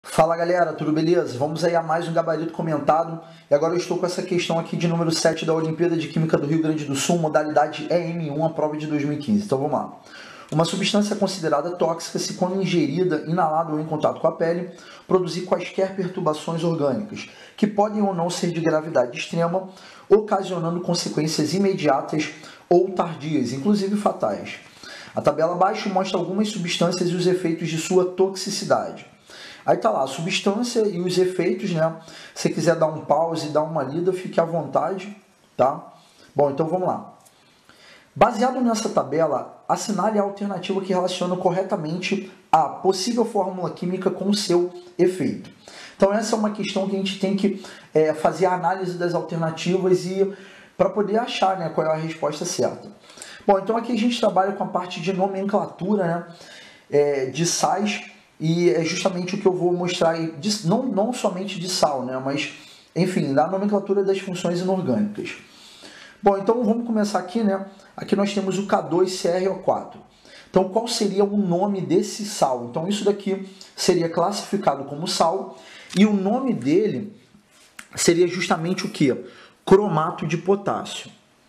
Fala galera, tudo beleza? Vamos aí a mais um gabarito comentado. E agora eu estou com essa questão aqui de número 7 da Olimpíada de Química do Rio Grande do Sul, modalidade EM1, a prova de 2015. Então vamos lá. Uma substância considerada tóxica se quando ingerida, inalada ou em contato com a pele, produzir quaisquer perturbações orgânicas, que podem ou não ser de gravidade extrema, ocasionando consequências imediatas ou tardias, inclusive fatais. A tabela abaixo mostra algumas substâncias e os efeitos de sua toxicidade. Aí tá lá, a substância e os efeitos, né? Se você quiser dar um pause e dar uma lida, fique à vontade, tá? Bom, então vamos lá. Baseado nessa tabela, assinale a alternativa que relaciona corretamente a possível fórmula química com o seu efeito. Então essa é uma questão que a gente tem que fazer a análise das alternativas e para poder achar, né, qual é a resposta certa. Bom, então aqui a gente trabalha com a parte de nomenclatura, né, de sais. E é justamente o que eu vou mostrar aí, não somente de sal, né, mas, enfim, da nomenclatura das funções inorgânicas. Bom, então vamos começar aqui, né? Aqui nós temos o K2CrO4. Então, qual seria o nome desse sal? Então, isso daqui seria classificado como sal e o nome dele seria justamente o quê? Cromato de potássio.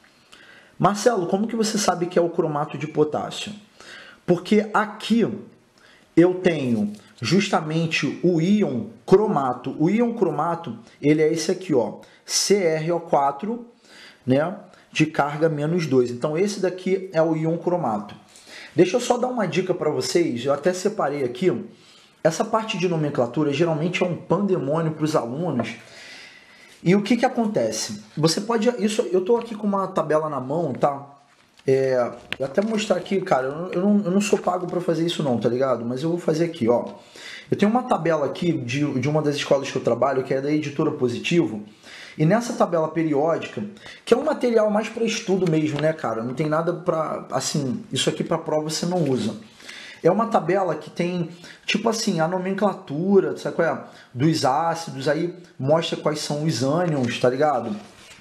Marcelo, como que você sabe que é o cromato de potássio? Porque aqui eu tenho justamente o íon cromato. O íon cromato, ele é esse aqui, ó, CrO4, né, de carga -2. Então, esse daqui é o íon cromato. Deixa eu só dar uma dica para vocês, eu até separei aqui. Essa parte de nomenclatura geralmente é um pandemônio para os alunos. E o que que acontece? Você pode... eu estou aqui com uma tabela na mão, tá? Vou até mostrar aqui, cara, eu não sou pago para fazer isso não, tá ligado? Mas eu vou fazer aqui, ó. Eu tenho uma tabela aqui de uma das escolas que eu trabalho, que é da Editora Positivo, e nessa tabela periódica, que é um material mais para estudo mesmo, né, cara? Não tem nada para, assim, isso aqui para prova você não usa. É uma tabela que tem, tipo assim, a nomenclatura, sabe qual é? Dos ácidos, aí mostra quais são os ânions, tá ligado?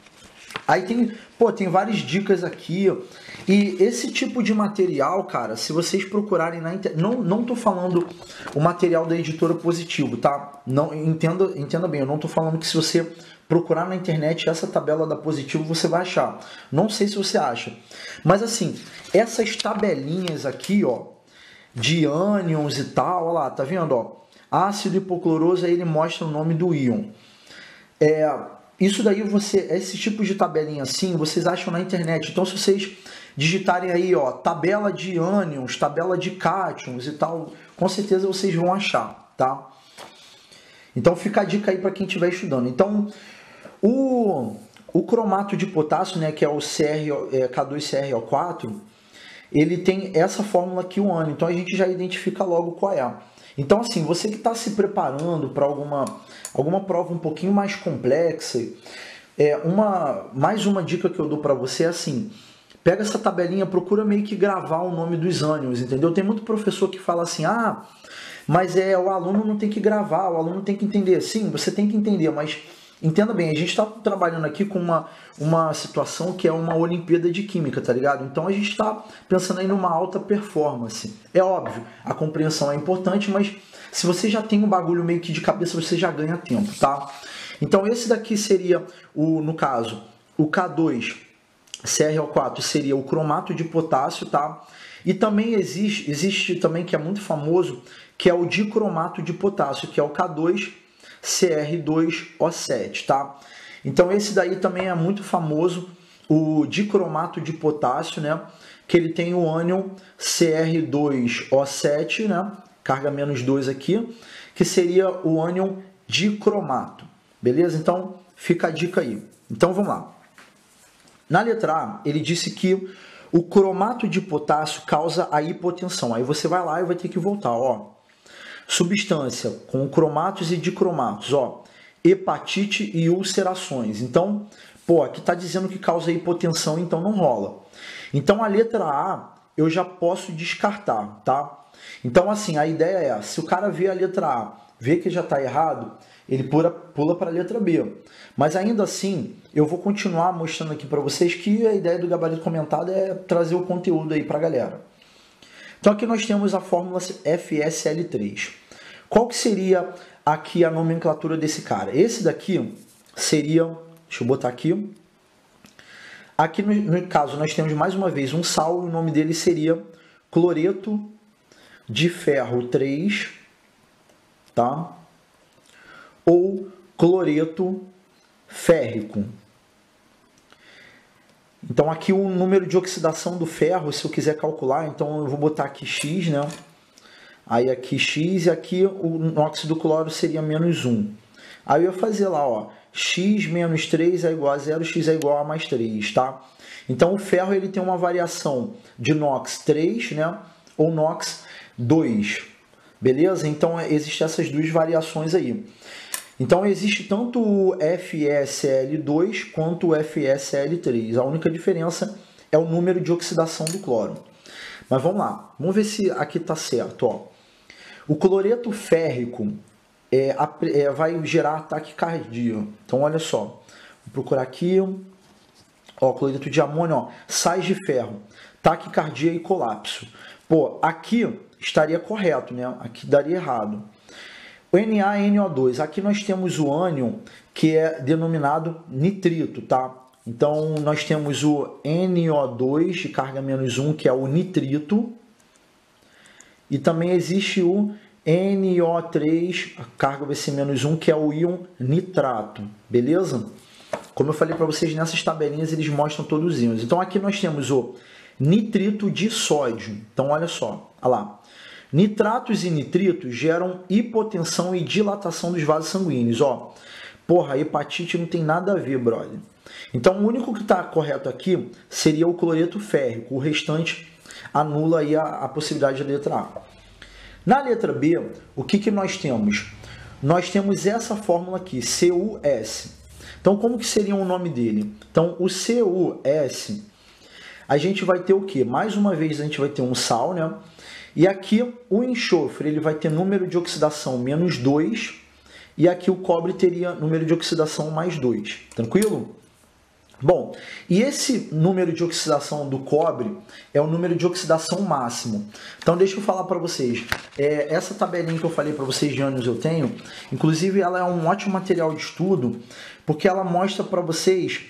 Aí tem várias dicas aqui, ó. E esse tipo de material, cara, se vocês procurarem na internet, não tô falando o material da Editora Positivo, tá? Não, entenda bem, eu não tô falando que se você procurar na internet essa tabela da Positivo você vai achar. Não sei se você acha. Mas assim, essas tabelinhas aqui, ó, de ânions e tal, ó lá, tá vendo, ó? Ácido hipocloroso, aí ele mostra o nome do íon. Isso daí esse tipo de tabelinha assim, vocês acham na internet. Então se vocês digitarem aí, ó, tabela de ânions, tabela de cátions e tal, com certeza vocês vão achar, tá? Então fica a dica aí para quem estiver estudando. Então, o cromato de potássio, né, que é o K2CrO4, ele tem essa fórmula aqui, o ânion. Então a gente já identifica logo qual é. Então assim, você que está se preparando para alguma prova um pouquinho mais complexa, mais uma dica que eu dou para você é assim, pega essa tabelinha, procura meio que gravar o nome dos ânions, entendeu? Tem muito professor que fala assim, mas o aluno não tem que gravar, o aluno tem que entender. Sim, você tem que entender, mas entenda bem, a gente está trabalhando aqui com uma situação que é uma Olimpíada de Química, tá ligado? Então a gente está pensando aí numa alta performance. É óbvio, a compreensão é importante, mas se você já tem um bagulho meio que de cabeça, você já ganha tempo, tá? Então esse daqui seria, no caso, o K2CrO4 seria o cromato de potássio, tá? E também existe também, que é muito famoso, que é o dicromato de potássio, que é o K2Cr2O7, tá? Então esse daí também é muito famoso, o dicromato de potássio, né? Que ele tem o ânion Cr2O7, né? Carga -2 aqui, que seria o ânion dicromato, beleza? Então fica a dica aí. Então vamos lá. Na letra A, ele disse que o cromato de potássio causa a hipotensão. Aí você vai lá e vai ter que voltar, ó. Substância com cromatos e dicromatos, ó, hepatite e ulcerações. Então, aqui está dizendo que causa hipotensão, então não rola. Então a letra A eu já posso descartar, tá? Então assim, a ideia é, se o cara vê a letra A, vê que já está errado, ele pula para a letra B. Mas ainda assim, eu vou continuar mostrando aqui para vocês que a ideia do gabarito comentado é trazer o conteúdo aí para a galera. Então aqui nós temos a fórmula FSL3. Qual que seria aqui a nomenclatura desse cara. Esse daqui seria, deixa eu botar aqui. Aqui no caso nós temos mais uma vez um sal, e o nome dele seria cloreto de ferro 3, tá? Ou cloreto férrico. Então aqui o número de oxidação do ferro, se eu quiser calcular, então eu vou botar aqui X, né? Aí aqui X, e aqui o óxido do cloro seria menos 1. Aí eu ia fazer lá, ó, X menos 3 é igual a 0, X é igual a mais 3, tá? Então o ferro ele tem uma variação de NOx 3, né? Ou NOx 2, beleza? Então existem essas duas variações aí. Então existe tanto o FeSl2 quanto o FeSl3. A única diferença é o número de oxidação do cloro. Mas vamos lá, vamos ver se aqui está certo. Ó. O cloreto férrico vai gerar taquicardia. Então olha só, vou procurar aqui. Ó, cloreto de amônio, ó, sais de ferro, taquicardia e colapso. Pô, aqui estaria correto, né? Aqui daria errado. O NaNO2, aqui nós temos o ânion que é denominado nitrito, tá? Então nós temos o NO2 de carga menos 1, que é o nitrito, e também existe o NO3, a carga vai ser menos 1, que é o íon nitrato, beleza? Como eu falei para vocês, nessas tabelinhas eles mostram todos os íons. Então aqui nós temos o nitrito de sódio. Então olha só, olha lá. Nitratos e nitritos geram hipotensão e dilatação dos vasos sanguíneos. Ó, porra, hepatite não tem nada a ver, brother. Então, o único que está correto aqui seria o cloreto férrico. O restante anula aí a possibilidade da letra A. Na letra B, o que nós temos? Nós temos essa fórmula aqui, CuS. Então, como que seria o nome dele? Então, o CuS, a gente vai ter o quê? Mais uma vez, a gente vai ter um sal, né? E aqui o enxofre ele vai ter número de oxidação menos 2 e aqui o cobre teria número de oxidação mais 2. Tranquilo? Bom, e esse número de oxidação do cobre é o número de oxidação máximo. Então deixa eu falar para vocês. Essa tabelinha que eu falei para vocês de ânions eu tenho, inclusive ela é um ótimo material de estudo porque ela mostra para vocês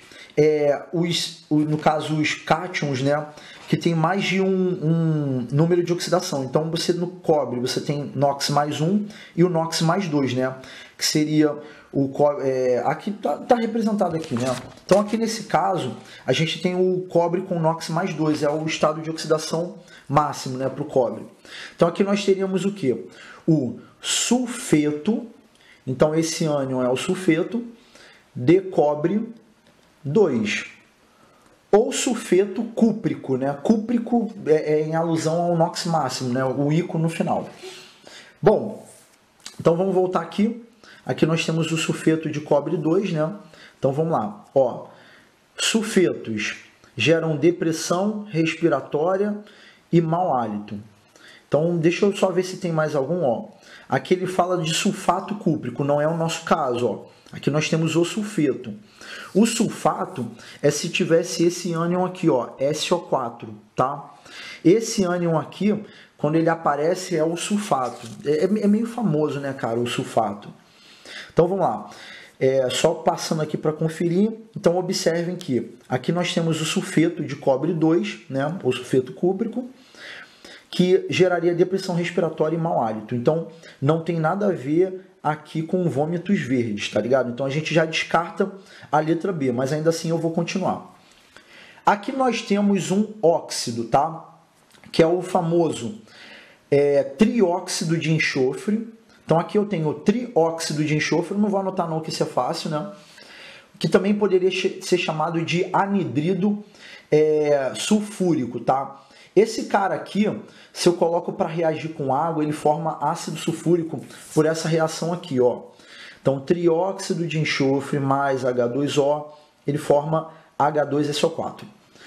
no caso os cátions, né? Que tem mais de um número de oxidação. Então, você no cobre, você tem NOx mais 1 e o NOx mais 2, né? Que seria o cobre... aqui tá representado aqui, né? Então, aqui nesse caso, a gente tem o cobre com NOx mais 2. É o estado de oxidação máximo, né? Para o cobre. Então, aqui nós teríamos o quê? O sulfeto. Então, esse ânion é o sulfeto de cobre 2. Ou sulfeto cúprico, né? Cúprico é em alusão ao NOx máximo, né? O ícone no final. Bom, então vamos voltar aqui. Aqui nós temos o sulfeto de cobre 2, né? Então vamos lá. Ó, sulfetos geram depressão respiratória e mau hálito. Então deixa eu só ver se tem mais algum. Ó. Aqui ele fala de sulfato cúprico, não é o nosso caso. Ó. Aqui nós temos o sulfeto. O sulfato é se tivesse esse ânion aqui, ó, SO4, tá? Esse ânion aqui, quando ele aparece, é o sulfato. É meio famoso, né, cara, o sulfato. Então, vamos lá. Só passando aqui para conferir. Então, observem que aqui nós temos o sulfeto de cobre 2, né, o sulfeto cúprico, que geraria depressão respiratória e mau hálito. Então, não tem nada a ver aqui com vômitos verdes, tá ligado? Então a gente já descarta a letra B, mas ainda assim eu vou continuar. Aqui nós temos um óxido, tá? Que é o famoso trióxido de enxofre. Então aqui eu tenho trióxido de enxofre, não vou anotar não que isso é fácil, né? Que também poderia ser chamado de anidrido sulfúrico, tá? Esse cara aqui, se eu coloco para reagir com água, ele forma ácido sulfúrico por essa reação aqui, ó. Então, trióxido de enxofre mais H2O, ele forma H2SO4.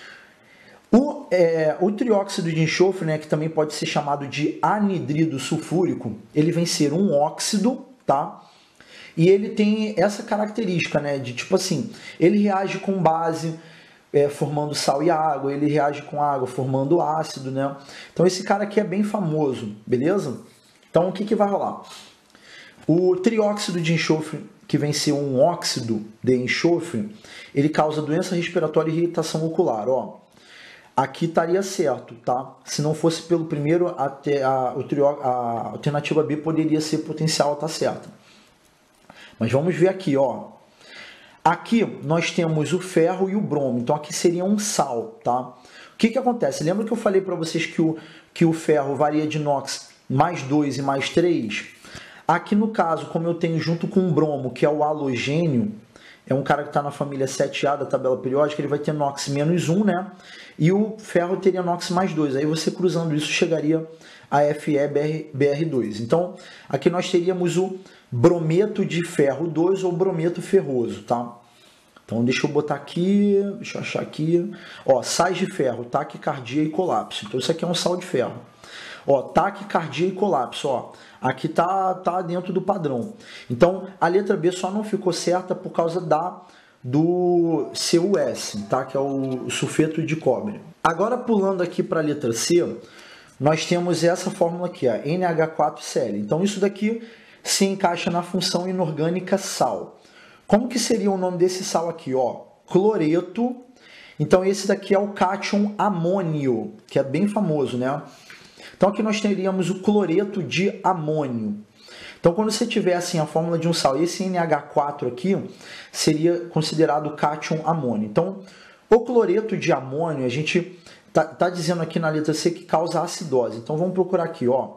O trióxido de enxofre, né, que também pode ser chamado de anidrido sulfúrico, ele vem ser um óxido, tá? E ele tem essa característica, né, de tipo assim, ele reage com base, formando sal e água, ele reage com água formando ácido, né? Então esse cara aqui é bem famoso, beleza? Então o que vai rolar? O trióxido de enxofre, que vem ser um óxido de enxofre, ele causa doença respiratória e irritação ocular. Ó, aqui estaria certo, tá? Se não fosse pelo primeiro, a alternativa B poderia ser potencial, tá certa. Mas vamos ver aqui, ó. Aqui nós temos o ferro e o bromo, então aqui seria um sal, tá? O que acontece? Lembra que eu falei para vocês que o ferro varia de inox mais 2 e mais 3? Aqui no caso, como eu tenho junto com o bromo, que é o halogênio, é um cara que está na família 7A da tabela periódica, ele vai ter NOx menos 1, né? E o ferro teria NOx mais 2. Aí você cruzando isso chegaria a FeBr2. Então, aqui nós teríamos o brometo de ferro 2 ou brometo ferroso, tá? Então, deixa eu botar aqui, deixa eu achar aqui. Ó, sais de ferro, taquicardia e colapso. Então, isso aqui é um sal de ferro. Ó, taquicardia e colapso, ó. Aqui tá dentro do padrão. Então, a letra B só não ficou certa por causa do CuS, tá? Que é o sulfeto de cobre. Agora, pulando aqui para a letra C, nós temos essa fórmula aqui, a NH4Cl. Então, isso daqui se encaixa na função inorgânica sal. Como que seria o nome desse sal aqui? Ó, cloreto. Então, esse daqui é o cátion amônio, que é bem famoso, né? Então, aqui nós teríamos o cloreto de amônio. Então, quando você tiver assim a fórmula de um sal, esse NH4 aqui seria considerado cátion amônio. Então, o cloreto de amônio, a gente tá dizendo aqui na letra C que causa acidose. Então, vamos procurar aqui, ó.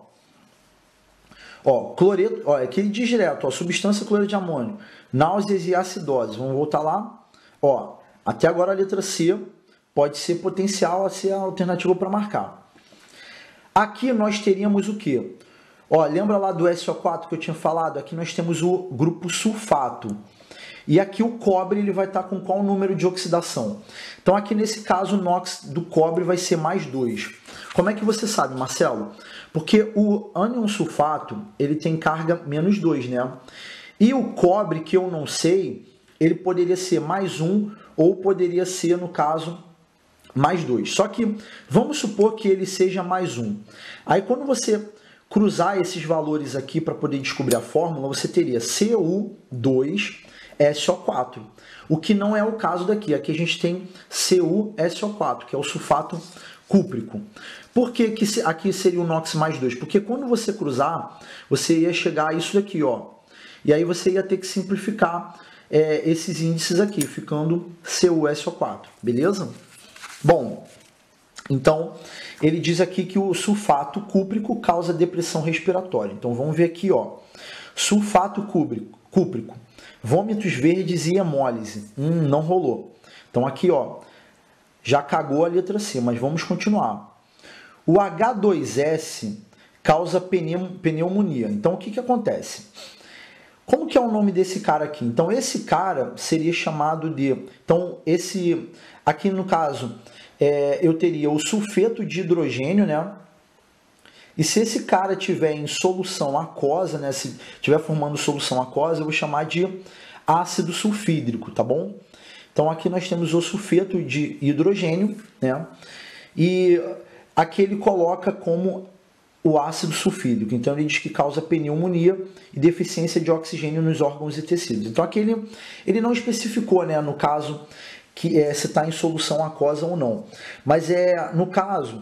Ó, cloreto, ó, aqui ele diz direto, ó, substância cloreto de amônio, náuseas e acidose. Vamos voltar lá. Ó, até agora a letra C pode ser potencial a ser a alternativa para marcar. Aqui nós teríamos o quê? Ó, lembra lá do SO4 que eu tinha falado? Aqui nós temos o grupo sulfato. E aqui o cobre ele vai estar com qual número de oxidação? Então aqui nesse caso o NOx do cobre vai ser mais 2. Como é que você sabe, Marcelo? Porque o ânion sulfato ele tem carga menos 2, né? E o cobre, que eu não sei, ele poderia ser mais 1 ou poderia ser, no caso, mais 2. Só que vamos supor que ele seja mais 1. Aí quando você cruzar esses valores aqui para poder descobrir a fórmula, você teria Cu2SO4. O que não é o caso daqui. Aqui a gente tem CuSO4, que é o sulfato cúprico. Por que aqui seria o NOx mais 2? Porque quando você cruzar, você ia chegar a isso daqui, ó. E aí você ia ter que simplificar esses índices aqui, ficando CuSO4, beleza? Bom, então ele diz aqui que o sulfato cúprico causa depressão respiratória. Então vamos ver aqui, ó. Sulfato cúprico, vômitos verdes e hemólise. Não rolou. Então aqui, ó, já cagou a letra C, mas vamos continuar. O H2S causa pneumonia. Então o que acontece? Como que é o nome desse cara aqui? Então esse cara seria chamado de... Então aqui no caso eu teria o sulfeto de hidrogênio, né? E se esse cara tiver em solução aquosa, né? Se tiver formando solução aquosa, eu vou chamar de ácido sulfídrico, tá bom? Então aqui nós temos o sulfeto de hidrogênio, né? E aqui ele coloca como o ácido sulfídrico. Então ele diz que causa pneumonia e deficiência de oxigênio nos órgãos e tecidos. Então aqui ele não especificou, né, no caso, que se está em solução aquosa ou não. Mas no caso,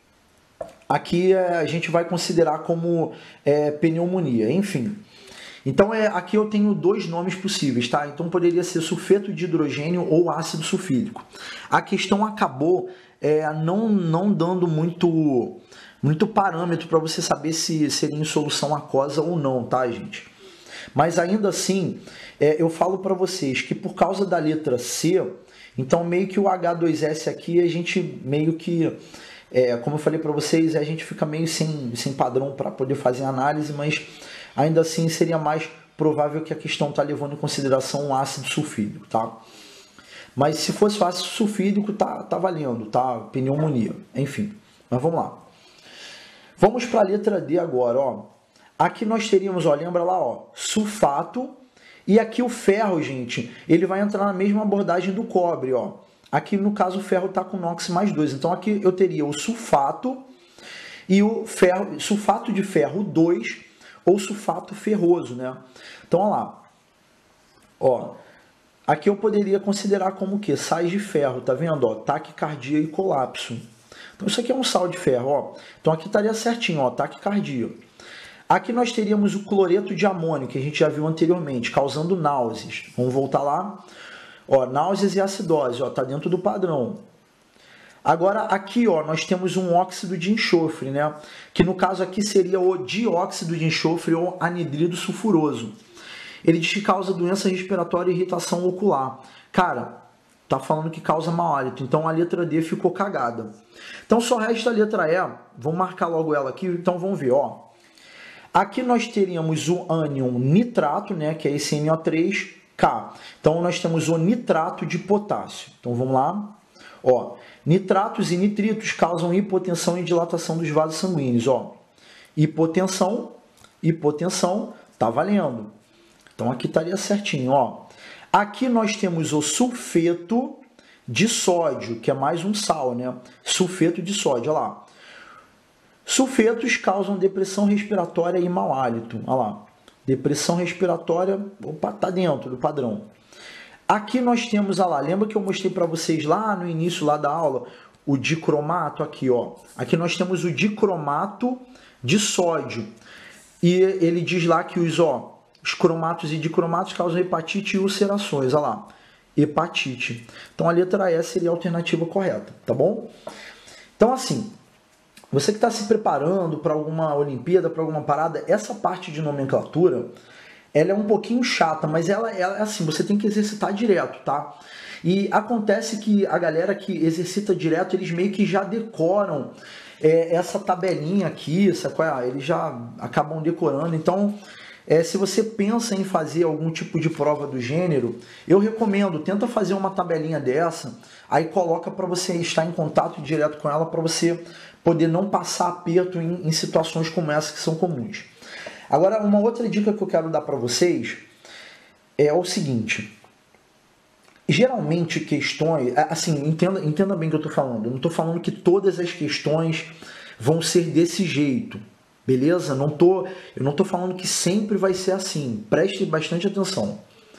aqui a gente vai considerar como pneumonia, enfim. Então aqui eu tenho dois nomes possíveis, tá? Então poderia ser sulfeto de hidrogênio ou ácido sulfídrico. A questão acabou não dando muito parâmetro para você saber se seria em solução aquosa ou não, tá, gente? Mas ainda assim, eu falo para vocês que por causa da letra C, então meio que o H2S aqui, a gente meio que, como eu falei para vocês, a gente fica meio sem padrão para poder fazer análise, mas ainda assim seria mais provável que a questão está levando em consideração um ácido sulfídrico, tá? Mas se fosse ácido sulfídrico, tá valendo, tá? Pneumonia, enfim. Mas vamos lá. Vamos para a letra D agora, ó. Aqui nós teríamos, ó, lembra lá, ó, sulfato. E aqui o ferro, gente, ele vai entrar na mesma abordagem do cobre, ó. Aqui no caso o ferro está com NOx mais 2. Então aqui eu teria o sulfato e o ferro, sulfato de ferro 2 ou sulfato ferroso, né? Então, olha lá. Ó, aqui eu poderia considerar como o quê? Sais de ferro, tá vendo? Ó, taquicardia e colapso. Então, isso aqui é um sal de ferro, ó. Então, aqui estaria certinho, ó, taquicardia. Aqui nós teríamos o cloreto de amônio, que a gente já viu anteriormente, causando náuseas. Vamos voltar lá. Ó, náuseas e acidose, ó, tá dentro do padrão. Agora, aqui, ó, nós temos um óxido de enxofre, né? Que no caso aqui seria o dióxido de enxofre ou anidrido sulfuroso. Ele diz que causa doença respiratória e irritação ocular. Cara, tá falando que causa mau hálito. Então a letra D ficou cagada. Então só resta a letra E. Vamos marcar logo ela aqui. Então vamos ver, ó. Aqui nós teríamos o ânion nitrato, né? Que é esse NO3K. Então nós temos o nitrato de potássio. Então vamos lá. Ó, nitratos e nitritos causam hipotensão e dilatação dos vasos sanguíneos. Ó, hipotensão, tá valendo. Então aqui estaria certinho, ó. Aqui nós temos o sulfeto de sódio, que é mais um sal, né? Sulfeto de sódio, olha lá. Sulfetos causam depressão respiratória e mau hálito, olha lá. Depressão respiratória, opa, tá dentro do padrão. Aqui nós temos, olha lá, lembra que eu mostrei para vocês lá no início lá da aula, o dicromato aqui, ó. Aqui nós temos o dicromato de sódio. E ele diz lá que os cromatos e dicromatos causam hepatite e ulcerações, olha lá, hepatite. Então a letra E seria a alternativa correta, tá bom? Então assim, você que está se preparando para alguma Olimpíada, para alguma parada, essa parte de nomenclatura, ela é um pouquinho chata, mas ela assim, você tem que exercitar direto, tá? E acontece que a galera que exercita direto, eles meio que já decoram essa tabelinha aqui, sabe? Eles já acabam decorando, então... se você pensa em fazer algum tipo de prova do gênero, eu recomendo, tenta fazer uma tabelinha dessa, aí coloca para você estar em contato direto com ela, para você poder não passar aperto em situações como essa que são comuns. Agora, uma outra dica que eu quero dar para vocês é o seguinte. Geralmente questões, assim, entenda bem o que eu estou falando, eu não estou falando que todas as questões vão ser desse jeito. Beleza? Eu não tô falando que sempre vai ser assim. Preste bastante atenção.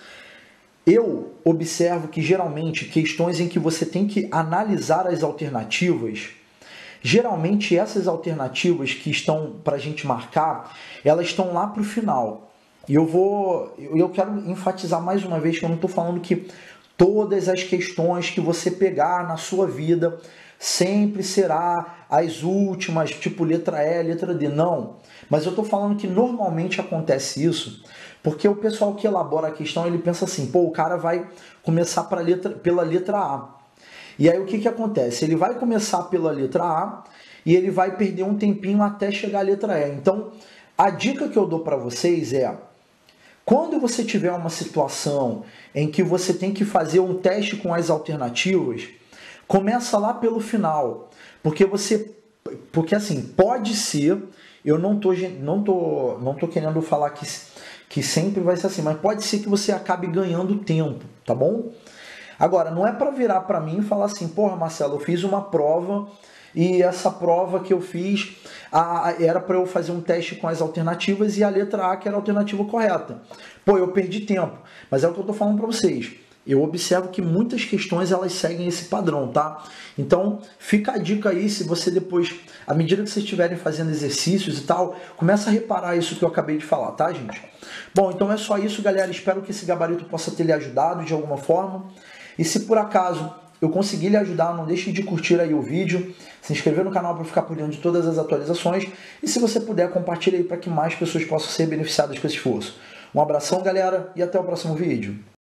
Eu observo que geralmente questões em que você tem que analisar as alternativas, geralmente essas alternativas que estão para a gente marcar, elas estão lá para o final. E eu quero enfatizar mais uma vez que eu não estou falando que todas as questões que você pegar na sua vida sempre será as últimas, tipo letra E, letra D, não. Mas eu estou falando que normalmente acontece isso, porque o pessoal que elabora a questão, ele pensa assim, pô, o cara vai começar pela letra A. E aí o que acontece? Ele vai começar pela letra A e ele vai perder um tempinho até chegar à letra E. Então, a dica que eu dou para vocês é, quando você tiver uma situação em que você tem que fazer um teste com as alternativas, começa lá pelo final, porque assim, pode ser, eu não tô querendo falar que sempre vai ser assim, mas pode ser que você acabe ganhando tempo, tá bom? Agora, não é para virar para mim e falar assim, porra, Marcelo, eu fiz uma prova e essa prova que eu fiz era para eu fazer um teste com as alternativas e a letra A que era a alternativa correta. Pô, eu perdi tempo, mas é o que eu tô falando para vocês. Eu observo que muitas questões elas seguem esse padrão, tá? Então, fica a dica aí, se você depois, à medida que vocês estiverem fazendo exercícios e tal, começa a reparar isso que eu acabei de falar, tá, gente? Bom, então é só isso, galera. Espero que esse gabarito possa ter lhe ajudado de alguma forma. E se por acaso eu conseguir lhe ajudar, não deixe de curtir aí o vídeo, se inscrever no canal para ficar por dentro de todas as atualizações. E se você puder, compartilhe aí para que mais pessoas possam ser beneficiadas com esse esforço. Um abração, galera, e até o próximo vídeo.